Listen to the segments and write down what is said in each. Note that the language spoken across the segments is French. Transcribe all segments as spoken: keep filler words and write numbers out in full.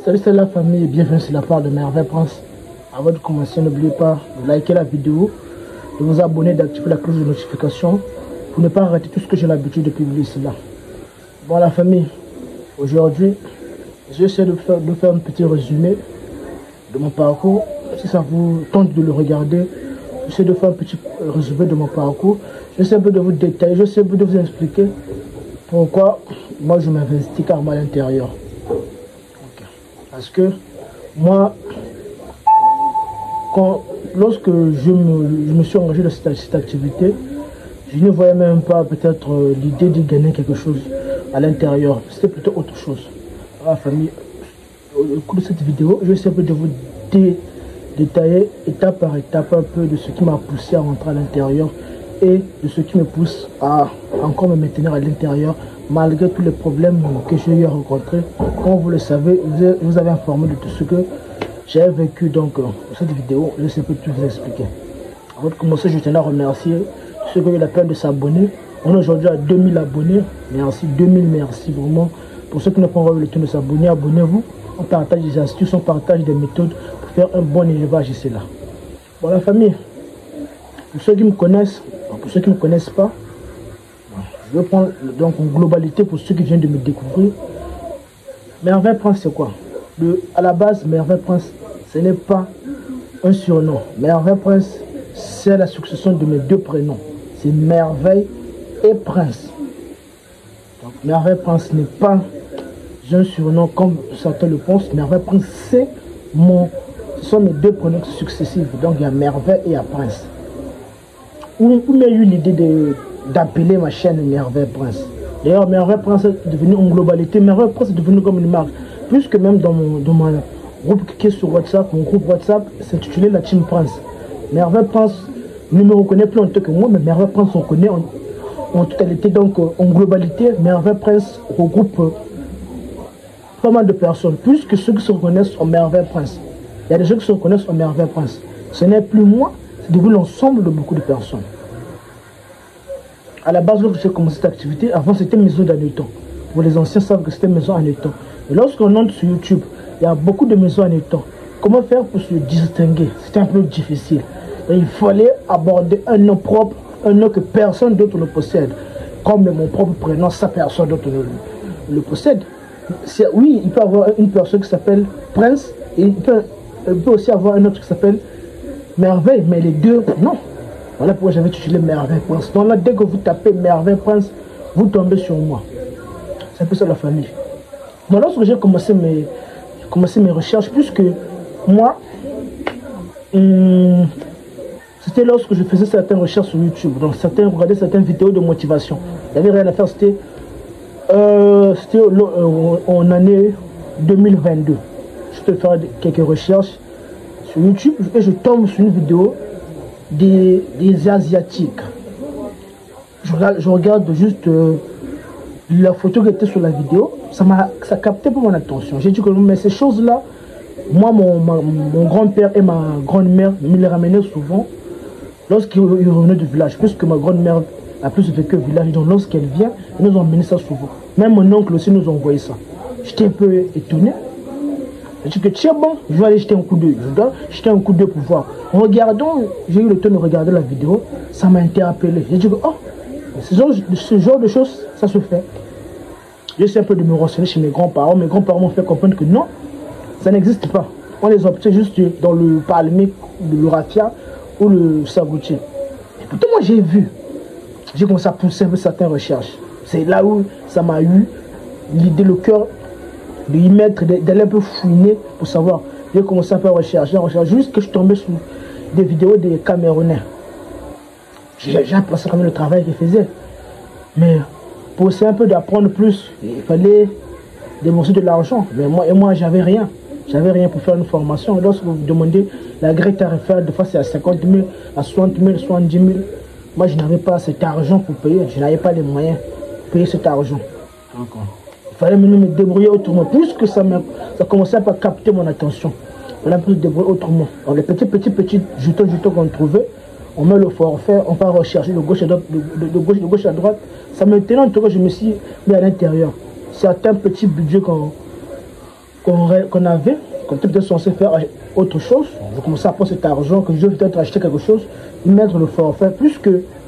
Salut, salut la famille et bienvenue sur la part de Merveille Prince. Avant de commencer, n'oubliez pas de liker la vidéo, de vous abonner, d'activer la cloche de notification pour ne pas rater tout ce que j'ai l'habitude de publier cela. Bon la famille, aujourd'hui, j'essaie de faire, de faire un petit résumé de mon parcours. Si ça vous tente de le regarder, j'essaie de faire un petit résumé de mon parcours. J'essaie un peu de vous détailler, j'essaie un peu de vous expliquer pourquoi moi je m'investis carrément à l'intérieur. Parce que moi, quand, lorsque je me, je me suis engagé dans cette, cette activité, je ne voyais même pas peut-être euh, l'idée de gagner quelque chose à l'intérieur. C'était plutôt autre chose. La famille, au cours de cette vidéo, je vais essayer de vous dé, détailler étape par étape un peu de ce qui m'a poussé à rentrer à l'intérieur et de ce qui me pousse à encore me maintenir à l'intérieur malgré tous les problèmes que j'ai eu à rencontrer. Comme vous le savez, vous avez informé de tout ce que j'ai vécu donc dans cette vidéo. Je ne sais pas tout vous expliquer. Avant de commencer, je tenais à remercier ceux qui ont eu la peine de s'abonner. On est aujourd'hui à deux mille abonnés. Merci, deux mille, merci vraiment. Pour ceux qui n'ont pas encore eu le temps de s'abonner, abonnez-vous. On partage des astuces, on partage des méthodes pour faire un bon élevage ici là. Bon la famille, pour ceux qui me connaissent, pour ceux qui ne me connaissent pas, je vais prendre donc en globalité pour ceux qui viennent de me découvrir. Merveille Prince, c'est quoi? Le, à la base, Merveille Prince, ce n'est pas un surnom. Merveille Prince, c'est la succession de mes deux prénoms. C'est Merveille et Prince. Donc, Merveille Prince n'est pas un surnom comme certains le pensent. Merveille Prince, c'est mon... Ce sont mes deux prénoms successifs. Donc, il y a Merveille et il y a Prince. Où, où il y a eu l'idée de... d'appeler ma chaîne Merveille Prince. D'ailleurs, Merveille Prince est devenu en globalité, Merveille Prince est devenu comme une marque. Puisque même dans mon, dans mon groupe qui est sur WhatsApp, mon groupe WhatsApp s'intitulait la Team Prince. Merveille Prince ne me reconnaît plus en tant que moi, mais Merveille Prince on connaît en, en totalité. Donc en globalité, Merveille Prince regroupe euh, pas mal de personnes. Plus que ceux qui se reconnaissent en Merveille Prince. Il y a des gens qui se reconnaissent en Merveille Prince. Ce n'est plus moi, c'est devenu l'ensemble de beaucoup de personnes. À la base, lorsque j'ai commencé cette activité, avant c'était Maison d'Anneton. Pour les anciens savent que c'était Maison Anneton. Et lorsqu'on entre sur YouTube, il y a beaucoup de Maisons Anneton. Comment faire pour se distinguer? C'était un peu difficile. Et il fallait aborder un nom propre, un nom que personne d'autre ne possède. Comme mon propre prénom, ça personne d'autre ne le, le possède. Oui, il peut y avoir une personne qui s'appelle Prince, et il peut, il peut aussi avoir un autre qui s'appelle Merveille, mais les deux, non. Voilà pourquoi j'avais titulé Merveille Prince. Donc là, dès que vous tapez Merveille Prince, vous tombez sur moi. C'est un peu ça la famille. Donc lorsque j'ai commencé mes, commencé mes recherches, puisque moi, hum, c'était lorsque je faisais certaines recherches sur YouTube. Donc certains regardaient certaines vidéos de motivation. Il n'y avait rien à faire, c'était euh, euh, en année deux mille vingt-deux. Je peux faire quelques recherches sur YouTube et je tombe sur une vidéo Des, des Asiatiques. Je regarde, je regarde juste euh, la photo qui était sur la vidéo. Ça m'a ça capté pour mon attention. J'ai dit que mais ces choses-là, moi, mon, ma, mon grand-père et ma grand-mère me les ramenaient souvent lorsqu'ils revenaient du village. Puisque ma grand-mère a plus vécu au village, donc lorsqu'elle vient, ils nous ont emmené ça souvent. Même mon oncle aussi nous a envoyé ça. J'étais un peu étonné. Je dis que tiens bon, je vais aller jeter un coup d'œil. Je dois jeter un coup d'œil pour voir. En regardant, j'ai eu le temps de regarder la vidéo, ça m'a interpellé. J'ai dit que oh, ce genre, ce genre de choses, ça se fait. J'essaie un peu de me renseigner chez mes grands-parents. Mes grands-parents m'ont fait comprendre que non, ça n'existe pas. On les obtient juste dans le palmier, le raffia ou le sagoutier. Et pourtant moi j'ai vu, j'ai commencé à pousser un peu certaines recherches. C'est là où ça m'a eu l'idée, le cœur de y mettre, d'aller un peu fouiner pour savoir. J'ai commencé à faire recherche, recherche juste que je tombais sur des vidéos des Camerounais. J'ai apprécié quand même le travail qu'ils faisaient. Mais pour essayer un peu d'apprendre plus, il fallait débourser de l'argent. Mais moi, et moi, j'avais rien. J'avais rien pour faire une formation. Et lorsque vous vous demandez la grille tarifaire, de fois c'est à cinquante mille, à soixante mille, soixante-dix mille. Moi, je n'avais pas cet argent pour payer. Je n'avais pas les moyens pour payer cet argent. Encore. Il fallait me débrouiller autrement. Puisque ça, ça commençait à capter mon attention. Il fallait me débrouiller autrement. Alors, les petits, petits, petits jetons, jetons qu'on trouvait, on met le forfait, on va rechercher de gauche à droite, de, de, de gauche, de gauche à droite. Ça me tenait en tout cas, je me suis mis à l'intérieur. Certains petits budgets qu'on qu'on qu'on avait, qu'on était peut-être censé faire autre chose. Je commençais à prendre cet argent, que je devais peut-être acheter quelque chose, mettre le forfait, puisque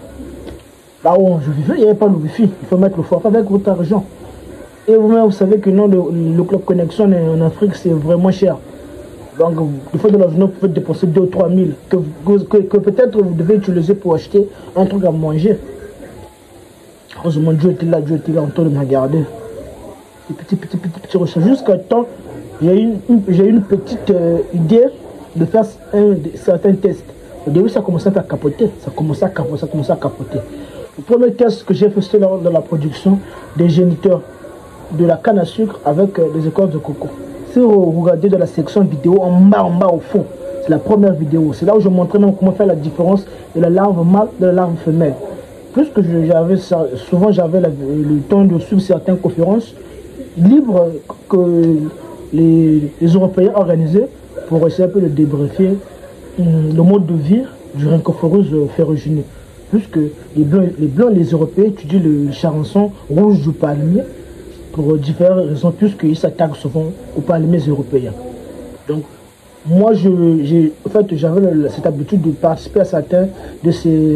là où je vivais, il n'y avait pas le wifi. Il faut mettre le forfait avec votre argent. Et vous-même, vous savez que non, le, le club connexion en Afrique, c'est vraiment cher. Donc, il faut de la journée, vous pouvez dépenser deux ou trois mille, que, que, que peut-être vous devez utiliser pour acheter un truc à manger. Heureusement, Dieu était là, Dieu était là, en train de me regarder. Petit, petit, petit, petit recherche. Jusqu'à temps, j'ai eu une, une, une petite euh, idée de faire un, certains tests. Au début, ça commençait à capoter. Ça commençait à capoter, ça commençait à capoter. Le premier test que j'ai fait, c'était lors de la production des géniteurs de la canne à sucre avec euh, des écorces de coco. Si vous regardez dans la section vidéo, en bas, en bas, au fond, c'est la première vidéo. C'est là où je montrais même comment faire la différence de la larve mâle de la larve femelle. Plus que j'avais souvent j'avais le temps de suivre certaines conférences libres que les, les Européens organisaient pour essayer un peu de débriefer hum, le mode de vie du Rhincophorus ferrugineux. Puisque les Blancs, les Blancs et les Européens étudient le, le charançon rouge du palmier pour différentes raisons, puisqu'ils s'attaquent souvent aux palmiers européens. Donc, moi, je, en fait, j'avais cette habitude de participer à certains de ces,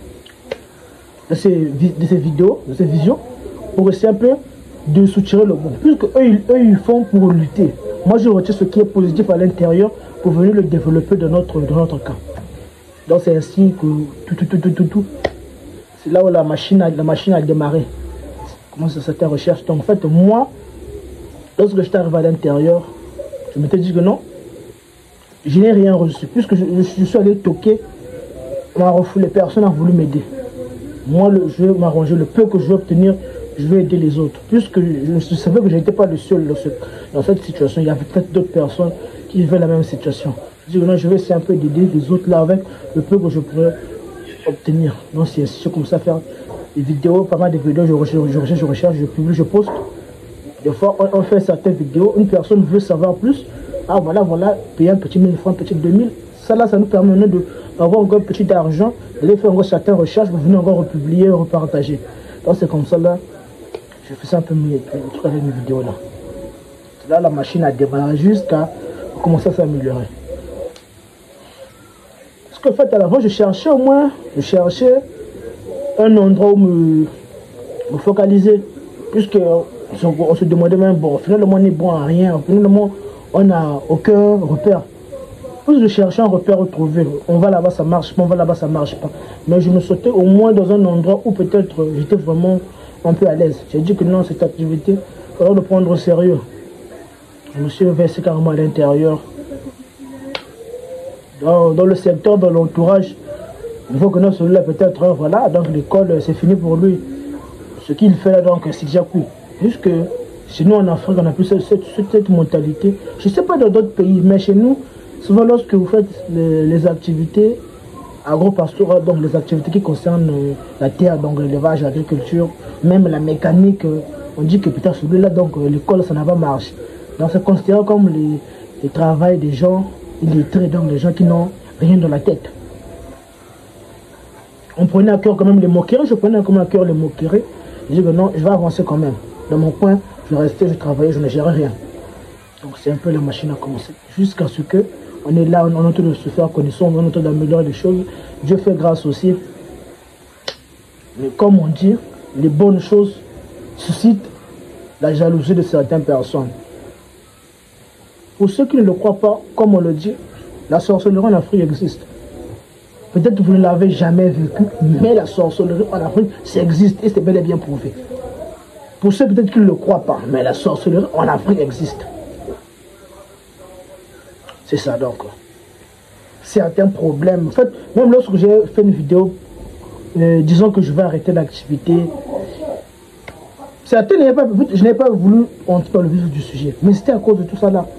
de ces, de ces vidéos, de ces visions, pour essayer un peu de soutirer le monde. Puisque eux, ils, eux, ils font pour lutter. Moi, je retiens ce qui est positif à l'intérieur pour venir le développer dans notre, dans notre cas. Donc, c'est ainsi que tout, tout, tout, tout, tout, tout. C'est là où la machine a, la machine a démarré. Comment ça s'était recherche. Donc, en fait, moi, lorsque j'étais arrivé à l'intérieur, je m'étais dit que non, je n'ai rien reçu. Puisque je, je, je suis allé toquer, on m'a refoulé, personne n'a voulu m'aider. Moi, le, je vais m'arranger, le peu que je vais obtenir, je vais aider les autres. Puisque je, je savais que je n'étais pas le seul dans, ce, dans cette situation. Il y avait peut-être d'autres personnes qui vivaient la même situation. Je dis que non, je vais essayer un peu d'aider les autres là avec le peu que je pourrais obtenir. Donc, c'est ainsi comme ça, faire des vidéos, pas mal de vidéos, je recherche, je recherche, je, recherche, je publie, je poste. Des fois, on, on fait certaines vidéos, une personne veut savoir plus. Ah, voilà, voilà, payer un petit mille francs, un petit deux mille. Ça, là, ça nous permet d'avoir encore un petit d'argent, d'aller faire encore certaines recherches, pour venir encore republier, repartager. Donc, c'est comme ça, là, je fais ça un peu mieux, avec mes vidéos, là. Là, la machine a démarré jusqu'à commencer à s'améliorer. Parce qu'en fait, à l'avant, je cherchais au moins, je cherchais un endroit où me, me focaliser. Puisque on se demandait même, bon, finalement, on n'est bon à rien. Finalement, on n'a aucun repère. Plus je cherchais un repère retrouvé. On va là-bas, ça marche pas, on va là-bas, ça marche pas. Mais je me sautais au moins dans un endroit où peut-être j'étais vraiment un peu à l'aise. J'ai dit que non, cette activité, il faut le prendre au sérieux. Je me suis versé carrément à l'intérieur. Dans, dans le secteur, dans l'entourage, il faut que non, celui-là peut-être, hein, voilà, donc l'école, c'est fini pour lui. Ce qu'il fait là, donc, c'est déjà cool. Puisque chez nous en Afrique, on a plus cette, cette, cette mentalité. Je ne sais pas dans d'autres pays, mais chez nous, souvent lorsque vous faites les, les activités agro-pastorales, donc les activités qui concernent euh, la terre, donc l'élevage, l'agriculture, même la mécanique, euh, on dit que peut-être celui-là, donc euh, l'école, ça n'a pas marché. Donc c'est considéré comme les, les travail des gens illettrés, donc les gens qui n'ont rien dans la tête. On prenait à cœur quand même les moqueries, je prenais quand même à cœur les moqueries. Je dis que non, je vais avancer quand même. Dans mon coin, je restais, je travaillais, je ne gérais rien. Donc c'est un peu la machine à commencer. Jusqu'à ce que on est là, on est en train de se faire connaissance, on est en train d'améliorer les choses. Dieu fait grâce aussi. Mais comme on dit, les bonnes choses suscitent la jalousie de certaines personnes. Pour ceux qui ne le croient pas, comme on le dit, la sorcellerie en Afrique existe. Peut-être que vous ne l'avez jamais vécu, mais la sorcellerie en Afrique, ça existe et c'est bel et bien prouvé. Pour ceux peut-être qui ne le croient pas, mais la sorcellerie en Afrique existe. C'est ça donc. Certains problèmes. En fait, même lorsque j'ai fait une vidéo, euh, disons que je vais arrêter l'activité, certains, je n'ai pas voulu entrer dans le vif du sujet, mais c'était à cause de tout ça là.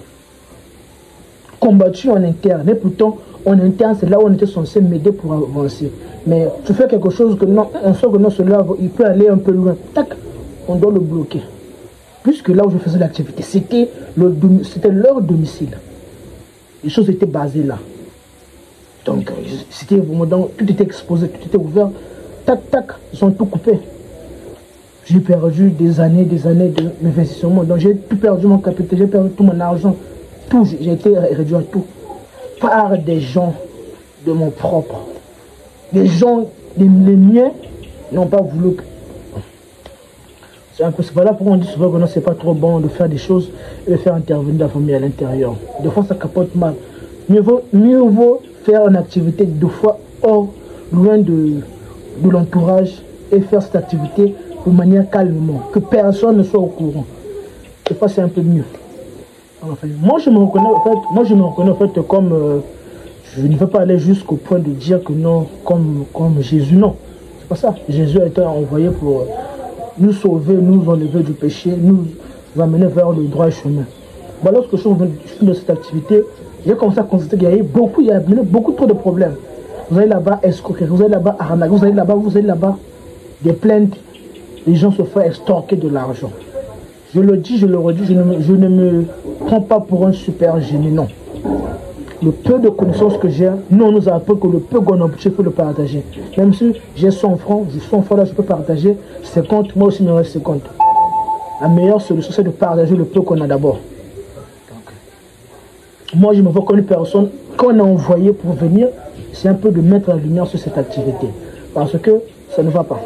Combattu en interne, et pourtant en interne, c'est là où on était censé m'aider pour avancer. Mais je fais quelque chose que non, on sait que non, celui-là, il peut aller un peu loin. Tac, on doit le bloquer. Puisque là où je faisais l'activité, c'était le, c'était leur domicile. Les choses étaient basées là. Donc, c'était vraiment, tout était exposé, tout était ouvert. Tac, tac, ils ont tout coupé. J'ai perdu des années, des années d'investissement. Donc j'ai tout perdu mon capital, j'ai perdu tout mon argent. Tout, j'ai été réduit à tout. Par des gens de mon propre. Des gens, les, les miens, n'ont pas voulu. C'est un peu, c'est voilà pourquoi on dit souvent que non, c'est pas trop bon de faire des choses et de faire intervenir la famille à l'intérieur. Des fois, ça capote mal. Mieux vaut, mieux vaut faire une activité deux fois hors, loin de, de l'entourage et faire cette activité de manière calmement, que personne ne soit au courant. Des fois, c'est un peu mieux. Enfin, moi, je me reconnais, en fait, moi, je me reconnais en fait comme, euh, je ne veux pas aller jusqu'au point de dire que non, comme, comme Jésus, non. C'est pas ça. Jésus a été envoyé pour euh, nous sauver, nous enlever du péché, nous amener vers le droit chemin. Bon, lorsque je suis dans cette activité, j'ai commencé à constater qu'il y a eu beaucoup, il y a beaucoup trop de problèmes. Vous allez là-bas escroquer, vous allez là-bas arnaquer, vous allez là-bas, vous allez là-bas des plaintes. Les gens se font extorquer de l'argent. Je le dis, je le redis, je ne, me, je ne me prends pas pour un super génie, non. Le peu de connaissances que j'ai, nous on nous a appris que le peu qu'on a, il faut le partager. Même si j'ai cent francs, cent francs là, je peux partager cinquante, moi aussi il me reste cinquante. La meilleure solution, c'est de partager le peu qu'on a d'abord. Moi, je me vois comme une personne qu'on a envoyée pour venir, c'est un peu de mettre la lumière sur cette activité. Parce que ça ne va pas.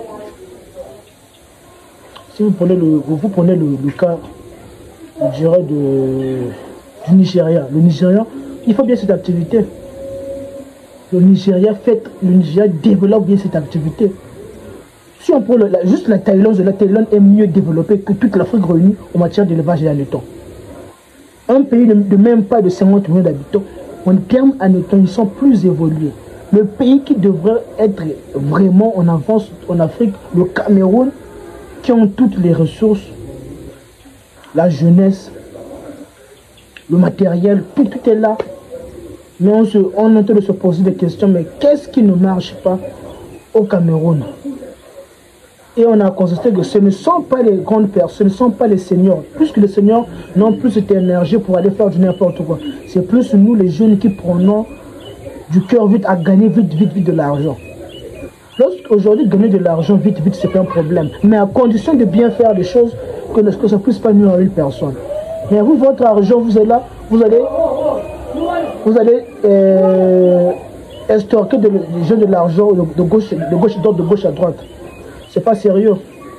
Si vous prenez le, vous prenez le, le cas, je dirais, de, du Nigeria. Le Nigeria, il faut bien cette activité. Le Nigeria fait, le Nigeria développe bien cette activité. Si on prend le, la, juste la Thaïlande, la Thaïlande est mieux développée que toute l'Afrique réunie en matière d'élevage et hannetons. Un pays de, de même pas de cinquante millions d'habitants, en termes hannetons, ils sont plus évolués. Le pays qui devrait être vraiment en avance en Afrique, le Cameroun, qui ont toutes les ressources, la jeunesse, le matériel, tout, tout est là. Mais on, se, on est en train de se poser des questions, mais qu'est-ce qui ne marche pas au Cameroun? Et on a constaté que ce ne sont pas les grandes personnes, ce ne sont pas les seniors. Plus que les seniors n'ont plus cette énergie pour aller faire du n'importe quoi. C'est plus nous les jeunes qui prenons du cœur vite à gagner vite, vite, vite de l'argent. Lorsqu'aujourd'hui, gagner de l'argent vite, vite, c'est pas un problème. Mais à condition de bien faire les choses, que, que ça ne puisse pas nuire à une personne. Mais vous, votre argent, vous êtes là, vous allez, vous allez euh, extorquer des gens de l'argent de, de gauche, de gauche à droite, de gauche à droite. C'est pas sérieux.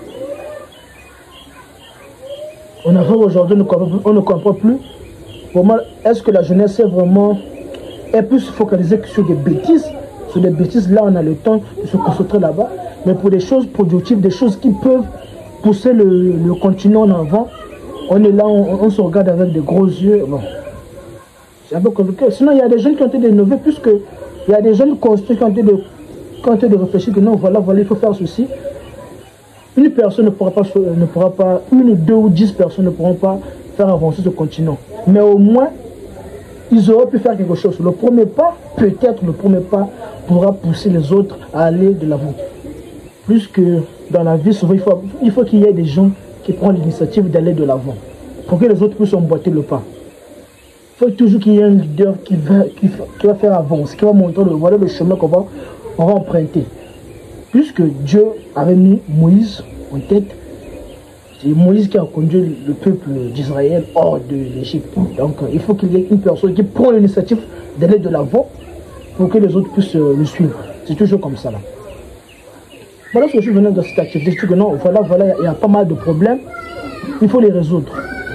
On a aujourd'hui, on ne comprend plus. Pour moi, est-ce que la jeunesse est vraiment est plus focalisée sur des bêtises? Sur des bêtises, là, on a le temps de se concentrer là-bas. Mais pour des choses productives, des choses qui peuvent pousser le, le continent en avant, on est là, on, on se regarde avec des gros yeux. Bon. C'est un peu compliqué. Sinon, il y a des jeunes qui ont été d'innover, puisque il y a des jeunes construits qui ont été de, qui ont été de réfléchir que non, voilà, voilà, il faut faire ceci. Une personne ne pourra pas, ne pourra pas, une, deux ou dix personnes ne pourront pas faire avancer ce continent. Mais au moins, ils auraient pu faire quelque chose. Le premier pas, peut-être le premier pas, pourra pousser les autres à aller de l'avant. Plus que dans la vie, souvent, il faut, il faut qu'il y ait des gens qui prennent l'initiative d'aller de l'avant. Pour que les autres puissent emboîter le pas. Il faut toujours qu'il y ait un leader qui va, qui, qui va faire avancer, qui va montrer le, voilà le chemin qu'on va, on va emprunter. Puisque Dieu avait mis Moïse en tête, c'est Moïse qui a conduit le peuple d'Israël hors de l'Égypte. Donc il faut qu'il y ait une personne qui prend l'initiative d'aller de l'avant pour que les autres puissent le suivre. C'est toujours comme ça là. Voilà ce que je suis venu dans cette activité. Je dis que non, voilà, voilà, il y a pas mal de problèmes. Il faut les résoudre.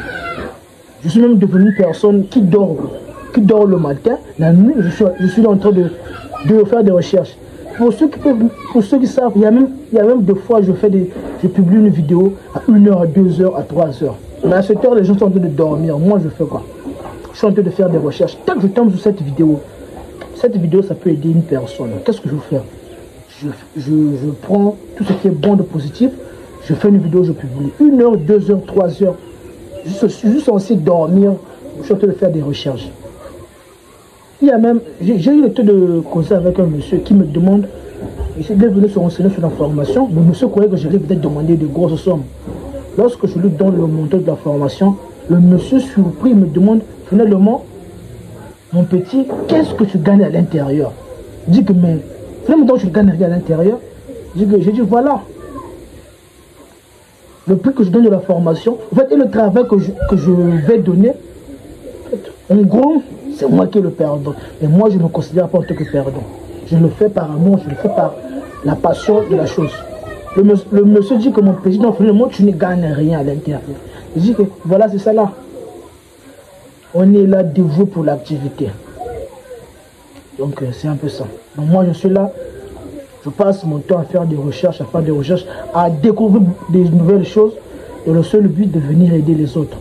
Je suis même devenu une personne qui dort, qui dort le matin. La nuit, je suis, je suis en train de, de faire des recherches. Pour ceux qui peuvent, pour ceux qui savent, il y a même, il y a même deux fois je fais des, je publie une vidéo à une heure, à deux heures, à trois heures. Mais à cette heure, les gens sont en train de dormir. Moi, je fais quoi? Je suis en train de faire des recherches. Tant que je tombe sur cette vidéo, cette vidéo, ça peut aider une personne. Qu'est-ce que je veux faire? je, je, je prends tout ce qui est bon de positif, je fais une vidéo, je publie. Une heure, deux heures, trois heures. Je suis juste censé dormir. Je suis en train de faire des recherches. Il y a même, j'ai eu le temps de causer avec un monsieur qui me demande, il est venu se renseigner sur l'information, mais monsieur croyait que j'allais peut-être demander de grosses sommes. Lorsque je lui donne le montant de la formation, le monsieur surpris me demande finalement, mon petit, qu'est-ce que tu gagnes à l'intérieur? Je dis que, mais finalement, je gagne rien à l'intérieur. J'ai dit, voilà. le prix que je donne de la formation, en fait, et le travail que je, que je vais donner, en gros, c'est moi qui le perdant. Et moi, je ne me considère pas en tant que perdant. Je le fais par amour, je le fais par la passion de la chose. Le, monsieur, le monsieur dit que mon président, finalement, tu ne gagnes rien à l'intérieur. Il dit que voilà, c'est ça là. On est là dévoué pour l'activité. Donc, euh, c'est un peu ça. Donc, moi, je suis là. Je passe mon temps à faire des recherches, à faire des recherches, à découvrir des nouvelles choses. Et le seul but de venir aider les autres.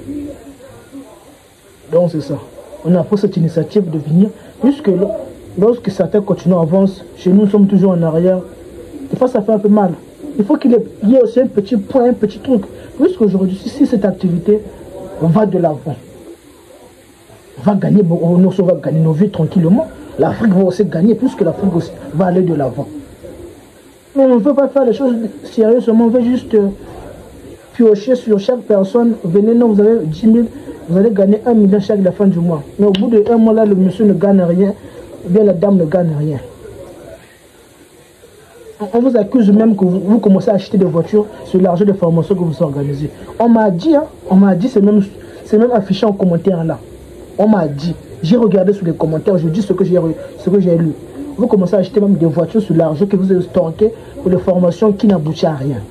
Donc, c'est ça. On a pris cette initiative de venir, puisque lorsque certains continuent à avancer, chez nous, nous sommes toujours en arrière. Des fois, ça fait un peu mal. Il faut qu'il y ait aussi un petit point, un petit truc. Puisqu'aujourd'hui, si cette activité, on va de l'avant. On va gagner, on va gagner nos vies tranquillement. L'Afrique va aussi gagner, puisque l'Afrique aussi va aller de l'avant. Mais on ne veut pas faire les choses sérieusement, on veut juste euh, piocher sur chaque personne. Venez, non, vous avez dix mille, vous allez gagner un million chaque la fin du mois. Mais au bout d'un mois, là, le monsieur ne gagne rien, ou bien la dame ne gagne rien. On vous accuse même que vous, vous commencez à acheter des voitures sur l'argent de formation que vous organisez. On m'a dit, hein, on m'a dit, c'est même, même affiché en commentaire là. On m'a dit, j'ai regardé sur les commentaires, je dis ce que j'ai lu. Vous commencez à acheter même des voitures sur l'argent que vous avez stocké pour des formations qui n'aboutissent à rien.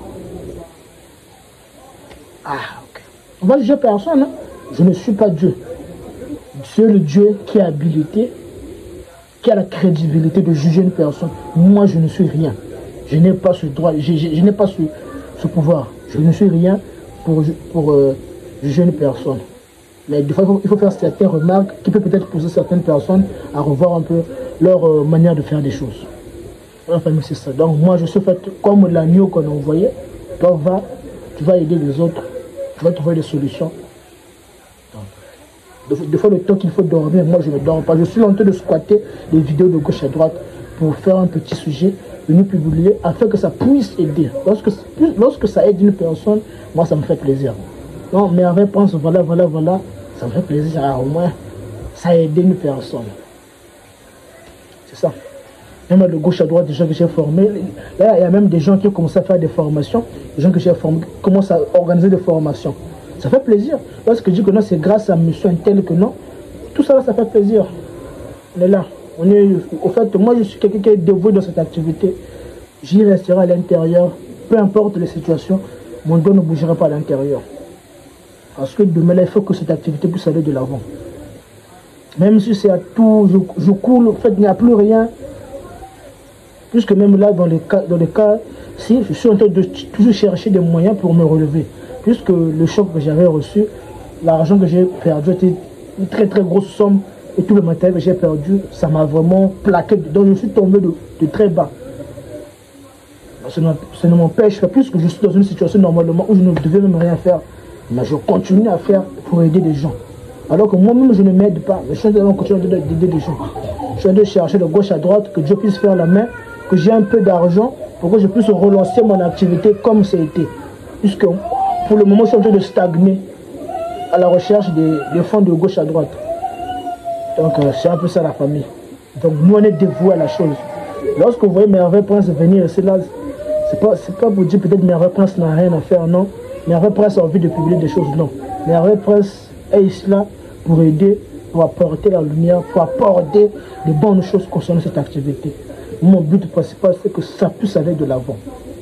Ah, ok. On va juger personne, hein. Je ne suis pas Dieu. Dieu, le Dieu qui a habilité, qui a la crédibilité de juger une personne. Moi, je ne suis rien. Je n'ai pas ce droit, je, je, je n'ai pas ce, ce pouvoir. Je ne suis rien pour, pour euh, juger une personne. Mais des fois, il faut, il faut faire certaines remarques qui peuvent peut-être pousser certaines personnes à revoir un peu leur euh, manière de faire des choses. Enfin, c'est ça. Donc, moi, je suis fait comme l'agneau qu'on a envoyé. Toi, va, tu vas aider les autres. Tu vas trouver des solutions. Des, des fois, le temps qu'il faut dormir, moi, je ne dors pas. Je suis en train de squatter les vidéos de gauche à droite pour faire un petit sujet, de nous publier, afin que ça puisse aider. Lorsque, lorsque ça aide une personne, moi, ça me fait plaisir. Non, mais en réponse, voilà, voilà, voilà, ça me fait plaisir. Alors, au moins, ça a aidé une personne. C'est ça. Même de gauche à droite, des gens que j'ai formés. Là, il y a même des gens qui ont commencé à faire des formations. Des gens que j'ai formés commencent à organiser des formations. Ça fait plaisir. Lorsque je dis que non, c'est grâce à monsieur un tel que non, tout ça, ça fait plaisir. On est là. On est, au fait, moi, je suis quelqu'un qui est dévoué dans cette activité. J'y resterai à l'intérieur. Peu importe les situations, mon dos ne bougera pas à l'intérieur. Parce que demain, là, il faut que cette activité puisse aller de l'avant. Même si c'est à tout, je, je coule, en fait, il n'y a plus rien. Puisque même là, dans les cas, dans les cas, si je suis en train de toujours chercher des moyens pour me relever. Puisque le choc que j'avais reçu, l'argent que j'ai perdu était une très très grosse somme. Et tout le matériel que j'ai perdu, ça m'a vraiment plaqué. Donc je suis tombé de, de très bas. Ça ne m'empêche pas, puisque je suis dans une situation normalement où je ne devais même rien faire. Mais je continue à faire pour aider des gens. Alors que moi-même, je ne m'aide pas. Mais je suis en train de continuer d'aider des gens. Je suis en train de chercher de gauche à droite, que Dieu puisse faire la main, que j'ai un peu d'argent pour que je puisse relancer mon activité comme ça a été. Puisque pour le moment, je suis en train de stagner à la recherche des, des fonds de gauche à droite. Donc, euh, c'est un peu ça la famille. Donc, nous, on est dévoués à la chose. Lorsque vous voyez Merveille Prince venir ici, là, c'est pas, c'est pas pour dire peut-être Merveille Prince n'a rien à faire, non. Merveille Prince a envie de publier des choses, non. Merveille Prince est ici là pour aider, pour apporter la lumière, pour apporter de bonnes choses concernant cette activité. Mon but principal, c'est que ça puisse aller de l'avant.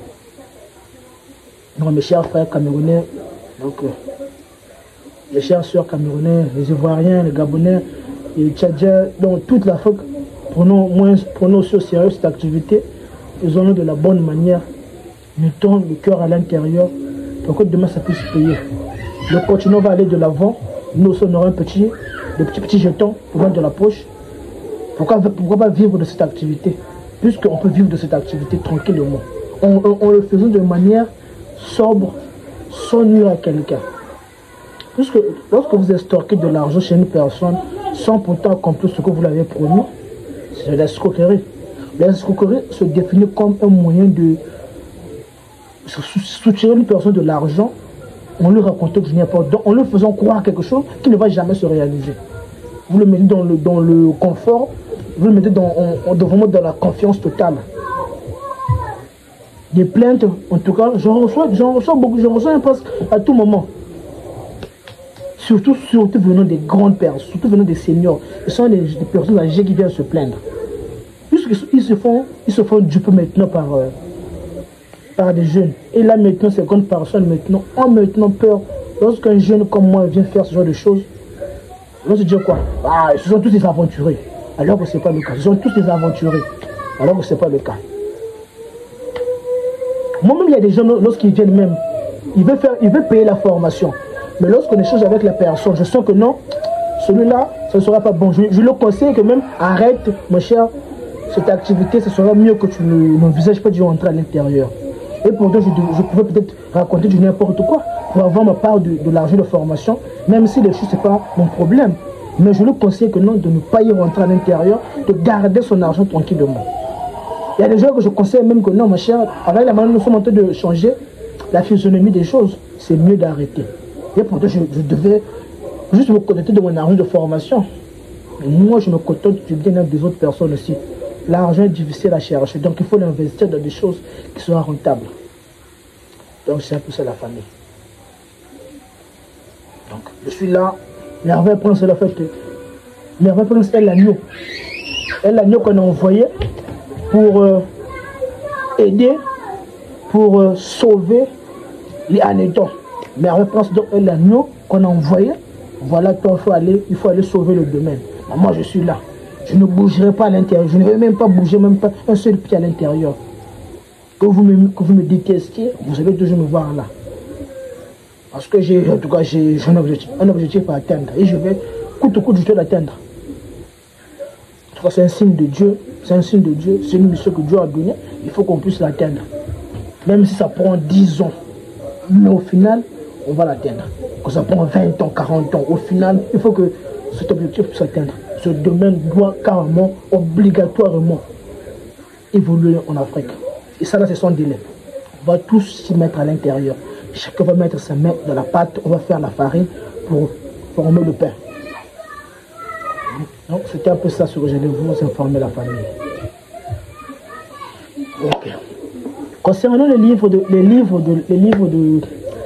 Donc, mes chers frères camerounais, donc, euh, les chers sœurs camerounais, les Ivoiriens, les Gabonais, les Tchadiens, donc toute l'Afrique, prenons, moins, prenons aussi au sérieux cette activité, faisons-le de la bonne manière, mettons le cœur à l'intérieur, pour que demain ça puisse payer. Le continent va aller de l'avant, nous aussi on aura un petit, de petits petits jetons pour mettre de la poche. Pourquoi, pourquoi pas vivre de cette activité? Puisqu'on peut vivre de cette activité tranquillement. On, on, on le faisait de manière sobre, sans nuire à quelqu'un. Puisque lorsque vous estorquez de l'argent chez une personne, sans pourtant accomplir ce que vous l'avez promis, c'est l'escroquerie. L'escroquerie se définit comme un moyen de soutirer une personne de l'argent, on lui racontait que je n'ai pas, donc en lui faisant croire quelque chose qui ne va jamais se réaliser. Vous le mettez dans le, dans le confort, vous le mettez dans, en, en, vraiment dans la confiance totale. des plaintes, en tout cas, j'en reçois, j'en reçois beaucoup, j'en reçois presque à tout moment. Surtout, surtout venant des grandes personnes, surtout venant des seniors. Ce sont des, des personnes âgées qui viennent se plaindre. Puisqu'ils se font, ils se font duper maintenant par, euh, par des jeunes. Et là maintenant, ces grandes personnes maintenant ont maintenant peur. Lorsqu'un jeune comme moi vient faire ce genre de choses, ils vont se dire quoi? Ah, ce sont tous des aventurés. Alors que ce n'est pas le cas. Ce sont tous des aventurés. Alors que ce n'est pas le cas. Moi-même, il y a des gens, lorsqu'ils viennent même, ils veulent, faire, ils veulent payer la formation. Mais lorsqu'on échange avec la personne, je sens que non, celui-là, ça ne sera pas bon. Je, je le conseille que même, arrête, mon cher, cette activité, ce sera mieux que tu n'envisages pas d'y rentrer à l'intérieur. Et pourtant, je, je pouvais peut-être raconter du n'importe quoi pour avoir ma part de, de l'argent de formation, même si les choses, ce n'est pas mon problème. Mais je le conseille que non, de ne pas y rentrer à l'intérieur, de garder son argent tranquillement. Il y a des gens que je conseille même que non, ma chère, avec la manière dont nous sommes en train de changer la physionomie des choses, c'est mieux d'arrêter. Et pourtant, je, je devais juste me contenter de mon argent de formation. Et moi, je me contente du bien-être des autres personnes aussi. L'argent est difficile à chercher, donc il faut l'investir dans des choses qui soient rentables. Donc, c'est un peu ça la famille. Donc, je suis là. Merveille Prince, elle a fait. Merveille Prince est l'agneau. Elle l'agneau qu'on a envoyé pour euh, aider, pour euh, sauver les Anétons. Merveille Prince donc est l'agneau qu'on a envoyé. Voilà, toi, il faut aller, il faut aller sauver le domaine. Moi, je suis là. Je ne bougerai pas à l'intérieur. Je ne vais même pas bouger, même pas un seul pied à l'intérieur. Que vous me, que vous me détestiez, vous allez toujours me voir là. Parce que j'ai, en tout cas, j'ai un objectif, un objectif à atteindre. Et je vais, coûte que coûte, je vais l'atteindre. En tout cas, c'est un signe de Dieu. C'est un signe de Dieu. C'est une mission que Dieu a donnée. Il faut qu'on puisse l'atteindre. Même si ça prend dix ans. Mais au final, on va l'atteindre. Quand ça prend vingt ans, quarante ans, au final, il faut que cet objectif puisse s'atteindre. Ce domaine doit carrément, obligatoirement évoluer en Afrique. Et ça, là, c'est son délai. On va tous s'y mettre à l'intérieur. Chacun va mettre sa main dans la pâte, on va faire la farine pour former le pain. Donc, c'était un peu ça sur que j'allais vous informer la famille. Okay. Concernant les livres de, les livres de, les livres de,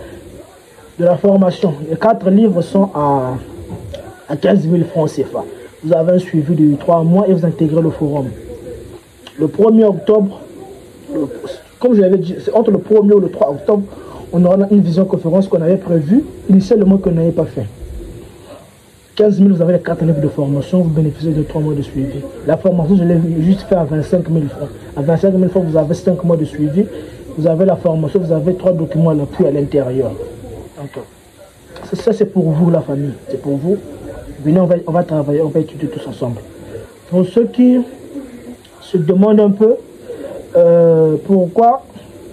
de la formation, les quatre livres sont à, à quinze mille francs C F A. Vous avez un suivi de trois mois et vous intégrez le forum. Le premier octobre, le, comme je l'avais dit, c'est entre le premier ou le trois octobre, on aura une visioconférence qu'on avait prévue, initialement qu'on n'avait pas fait. quinze mille, vous avez les quatre livres de formation, vous bénéficiez de trois mois de suivi. La formation, je l'ai juste fait à vingt-cinq mille francs. À vingt-cinq mille francs, vous avez cinq mois de suivi. Vous avez la formation, vous avez trois documents à l'appui à l'intérieur. Donc, ça, c'est pour vous, la famille. C'est pour vous. Venez, on va, on va travailler, on va étudier tous ensemble. Pour ceux qui se demandent un peu euh, pourquoi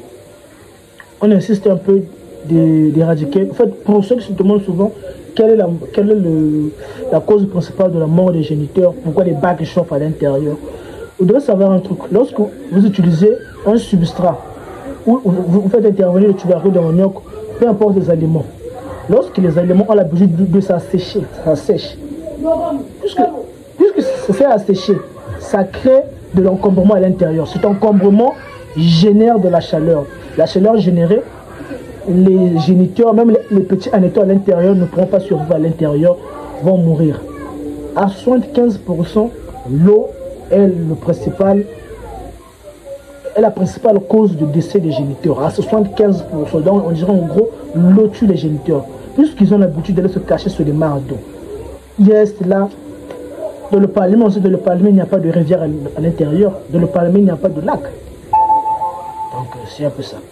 on insiste un peu d'éradiquer. En fait, pour ceux qui se demandent souvent quelle est, la, quelle est le, la cause principale de la mort des géniteurs, pourquoi les bacs chauffent à l'intérieur, vous devez savoir un truc. Lorsque vous utilisez un substrat, ou vous faites intervenir le tubercule d'ammoniac, peu importe les aliments, lorsque les aliments ont l'habitude de, de s'assécher, ça sèche. Puisque, puisque ça sert à sécher, ça crée de l'encombrement à l'intérieur. Cet encombrement génère de la chaleur. La chaleur générée, les géniteurs, même les, les petits anétons à l'intérieur ne pourront pas survivre à l'intérieur, vont mourir. À soixante-quinze pour cent, l'eau est, le principal, est la principale cause de décès des géniteurs. À soixante-quinze pour cent, donc on dirait en gros, l'eau tue les géniteurs. Puisqu'ils ont l'habitude d'aller se cacher sur les mares d'eau. Il reste là. Dans le Parlement, dans le Parlement, il n'y a pas de rivière à l'intérieur. Dans le Parlement, il n'y a pas de lac. Donc, c'est un peu ça.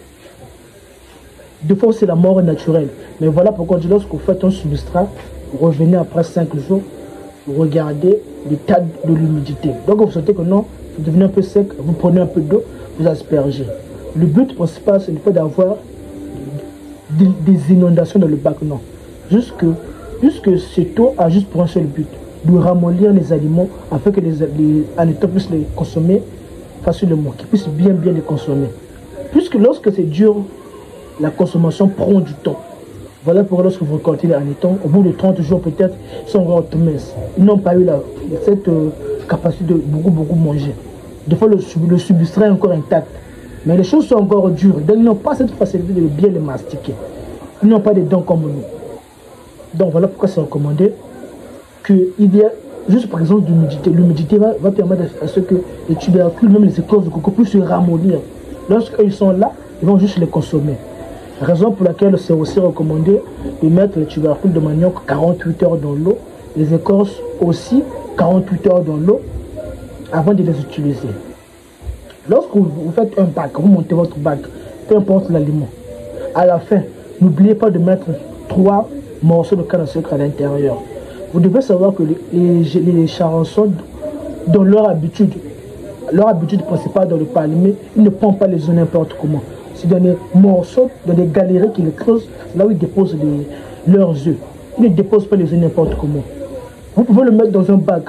Deux fois, c'est la mort naturelle. Mais voilà pourquoi on dit, lorsque vous faites un substrat, vous revenez après cinq jours, vous regardez l'état de l'humidité. Donc, vous sentez que non, vous devenez un peu sec, vous prenez un peu d'eau, vous aspergez. Le but principal, c'est le fait d'avoir des, des inondations dans le bac. Non. Jusque, jusque cette eau a juste pour un seul but, de ramollir les aliments afin que les, les anétons puissent les consommer facilement, qu'ils puissent bien bien les consommer. Puisque lorsque c'est dur, la consommation prend du temps. Voilà pourquoi lorsque vous récoltez les anétons, au bout de trente jours peut-être, ils sont encore minces. Ils n'ont pas eu la, cette euh, capacité de beaucoup beaucoup manger. Des fois le, le substrat est encore intact. Mais les choses sont encore dures. Donc ils n'ont pas cette facilité de bien les mastiquer. Ils n'ont pas des dents comme nous. Donc voilà pourquoi c'est recommandé qu'il y a juste par exemple l'humidité. L'humidité va, va permettre à ce que les tubercules, même les écorces de coco, puissent se ramollir. Lorsqu'ils sont là, ils vont juste les consommer. Raison pour laquelle c'est aussi recommandé de mettre les tubercules de manioc quarante-huit heures dans l'eau, les écorces aussi quarante-huit heures dans l'eau avant de les utiliser. Lorsque vous faites un bac, vous montez votre bac, peu importe l'aliment, à la fin, n'oubliez pas de mettre trois morceaux de canne à sucre à l'intérieur. Vous devez savoir que les, les, les charançons, dans leur habitude, leur habitude principale dans le palmier, ils ne prennent pas les œufs n'importe comment. C'est dans des morceaux, dans des galeries qu'ils creusent, là où ils déposent les, leurs œufs. Ils ne déposent pas les œufs n'importe comment. Vous pouvez le mettre dans un bac.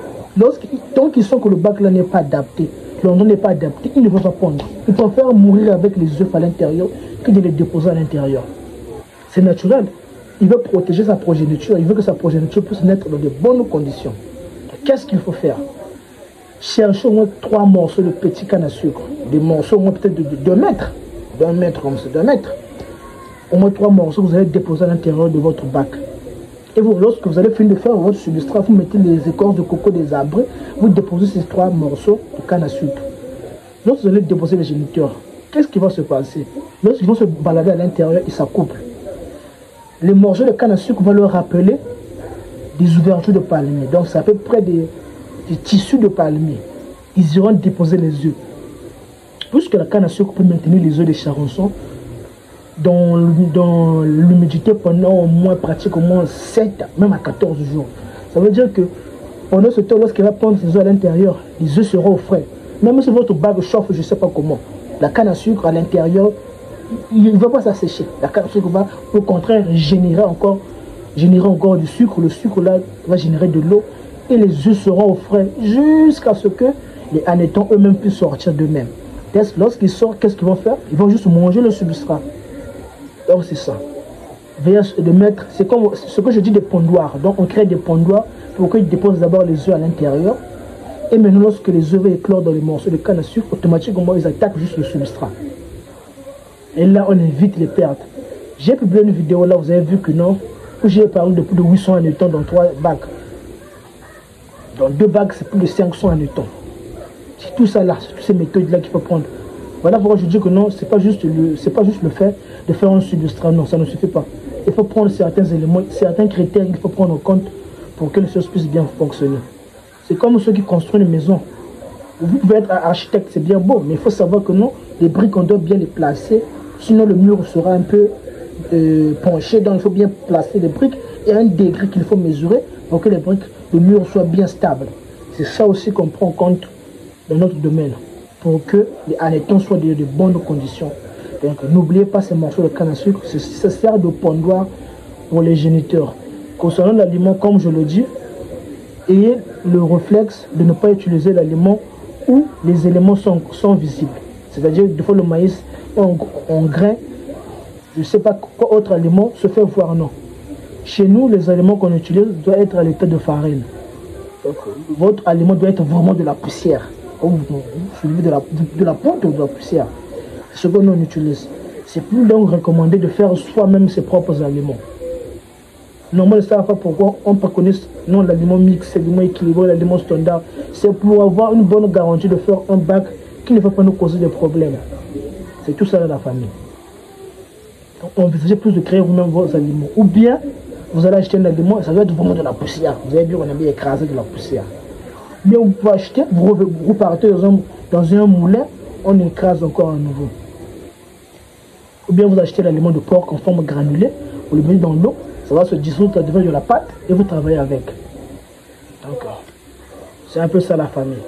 Tant qu'ils sentent que le bac là n'est pas adapté, l'endroit n'est pas adapté, ils ne vont pas prendre. Ils préfèrent mourir avec les œufs à l'intérieur que de les déposer à l'intérieur. C'est naturel. Il veut protéger sa progéniture, il veut que sa progéniture puisse naître dans de bonnes conditions. Qu'est-ce qu'il faut faire? Cherchez au moins trois morceaux de petits canne à sucre. Des morceaux au moins peut-être de deux mètres. D'un mètre comme ça, d'un mètre. Au moins trois morceaux que vous allez déposer à l'intérieur de votre bac. Et vous, lorsque vous allez finir de faire votre substrat, vous mettez les écorces de coco des arbres, vous déposez ces trois morceaux de canne à sucre. Lorsque vous allez déposer les géniteurs, qu'est-ce qui va se passer? Lorsqu'ils vont se balader à l'intérieur, ils s'accouplent. Les morceaux de canne à sucre vont leur rappeler des ouvertures de palmier. Donc c'est à peu près des, des tissus de palmier. Ils iront déposer les œufs. Puisque la canne à sucre peut maintenir les œufs des charançons dans, dans l'humidité pendant au moins pratique au moins sept, même à quatorze jours. Ça veut dire que pendant ce temps, lorsqu'il va prendre ses œufs à l'intérieur, les œufs seront au frais. Même si votre bague chauffe, je ne sais pas comment, la canne à sucre à l'intérieur, il ne va pas s'assécher. La canne à sucre va au contraire générer encore, générer encore du sucre. Le sucre là va générer de l'eau et les œufs seront au frais jusqu'à ce que les hannetons eux-mêmes puissent sortir d'eux-mêmes. Lorsqu'ils sortent, qu'est-ce qu'ils vont faire? Ils vont juste manger le substrat. Donc c'est ça. Veillez de mettre, c'est comme ce que je dis des pondoirs. Donc on crée des pondoirs pour qu'ils déposent d'abord les œufs à l'intérieur. Et maintenant lorsque les œufs vont éclore dans les morceaux de canne à sucre, automatiquement ils attaquent juste le substrat. Et là on évite les pertes. J'ai publié une vidéo là, vous avez vu que non, où j'ai parlé de plus de huit cents hannetons dans trois bacs. Dans deux bacs, c'est plus de cinq cents hannetons. C'est tout ça là, c'est toutes ces méthodes là qu'il faut prendre. Voilà pourquoi je dis que non, c'est pas juste le, c'est pas juste le fait de faire un substrat, non, ça ne suffit pas. Il faut prendre certains éléments, certains critères qu'il faut prendre en compte pour que les choses puissent bien fonctionner. C'est comme ceux qui construisent une maison. Vous pouvez être architecte, c'est bien beau, mais il faut savoir que non, les briques on doit bien les placer, sinon le mur sera un peu euh, penché, donc il faut bien placer les briques et à un degré qu'il faut mesurer pour que les briques, le mur soit bien stable. C'est ça aussi qu'on prend en compte dans notre domaine, pour que les hannetons soient de, de bonnes conditions. Donc n'oubliez pas ces morceaux de canne à sucre, ça sert de pondoir pour les géniteurs. Concernant l'aliment, comme je le dis, ayez le réflexe de ne pas utiliser l'aliment où les éléments sont, sont visibles. C'est-à-dire des fois le maïs en, en grain, je ne sais pas quoi autre aliment se fait voir, non. Chez nous, les aliments qu'on utilise doivent être à l'état de farine. Donc, votre aliment doit être vraiment de la poussière. Vous soulevez de la, de la pointe ou de la poussière. C'est ce que nous on utilise. C'est plus donc recommandé de faire soi-même ses propres aliments. Normalement, ça ne pas pourquoi on peut connaître non l'aliment mix, l'aliment équilibré, l'aliment standard. C'est pour avoir une bonne garantie de faire un bac qui ne va pas nous causer des problèmes. C'est tout ça dans la famille. Donc, envisagez plus de créer vous-même vos aliments. Ou bien, vous allez acheter un aliment et ça doit être vraiment de la poussière. Vous avez vu, on a bien écrasé de la poussière. Bien, vous pouvez acheter, vous repartez dans un, dans un moulin, on écrase encore à nouveau. Ou bien vous achetez l'aliment de porc en forme granulée, vous le mettez dans l'eau, ça va se dissoudre, ça devient de la pâte et vous travaillez avec. Donc, c'est un peu ça la famille.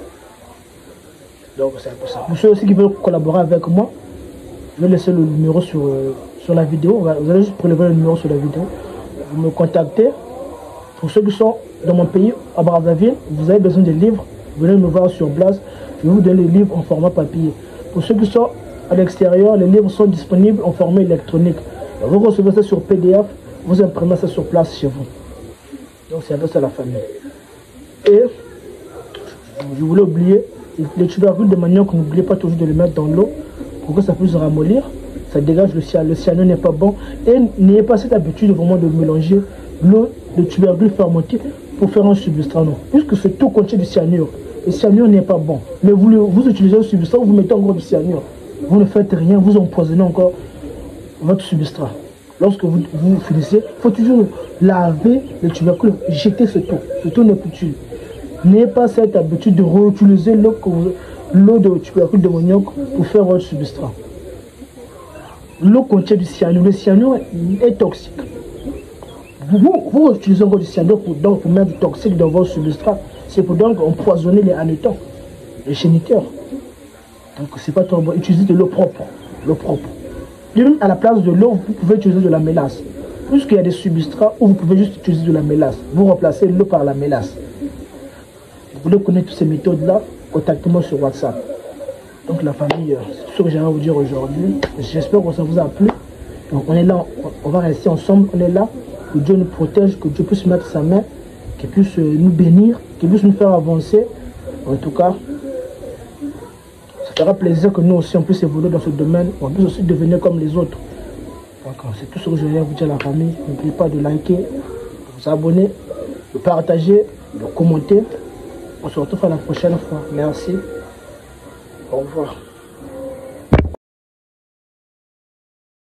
Donc, c'est un peu ça. Pour ceux aussi qui veulent collaborer avec moi, je vais laisser le numéro sur, euh, sur la vidéo. Vous allez juste prélever le numéro sur la vidéo. Vous me contactez. Pour ceux qui sont dans mon pays, à Brazzaville, vous avez besoin de livres, venez me voir sur place. Je vais vous donner les livres en format papier. Pour ceux qui sont à l'extérieur, les livres sont disponibles en format électronique. Vous recevez ça sur P D F, vous imprimez ça sur place chez vous. Donc c'est un peu ça la famille. Et je voulais oublier, les tubercules de manioc, n'oubliez pas toujours de les mettre dans l'eau pour que ça puisse ramollir. Ça dégage le cyanure. Le cyanure n'est pas bon. Et n'ayez pas cette habitude vraiment de mélanger l'eau de tubercule fermenté pour faire un substrat. Non. Puisque ce tout contient du cyanure. Le cyanure n'est pas bon. Mais vous, vous utilisez un substrat, vous mettez encore du cyanure. Vous ne faites rien, vous empoisonnez encore votre substrat. Lorsque vous, vous finissez, il faut toujours laver le tubercule, jeter ce tout. Ce tout n'est plus utile. N'ayez pas cette habitude de réutiliser l'eau de tubercule de manioc pour faire votre substrat. L'eau contient du cyanure. Le cyanure est toxique. Vous, vous utilisez encore du cyanure pour, donc, pour mettre du toxique dans votre substrat. C'est pour donc empoisonner les hannetons, les géniteurs. Donc c'est pas trop bon. Utilisez de l'eau propre. L'eau propre. Même à la place de l'eau, vous pouvez utiliser de la mélasse. Puisqu'il y a des substrats où vous pouvez juste utiliser de la mélasse. Vous remplacez l'eau par la mélasse. Vous voulez connaître toutes ces méthodes-là, contactez-moi sur WhatsApp. Donc la famille, c'est tout ce que j'aimerais vous dire aujourd'hui. J'espère que ça vous a plu. Donc on est là, on va rester ensemble, on est là. Que Dieu nous protège, que Dieu puisse mettre sa main, qu'il puisse nous bénir, qu'il puisse nous faire avancer. En tout cas, ça fera plaisir que nous aussi on puisse évoluer dans ce domaine, on puisse aussi devenir comme les autres. C'est tout ce que je viens vous dire à la famille. N'oubliez pas de liker, de vous abonner, de partager, de commenter. On se retrouve à la prochaine fois. Merci. Au revoir.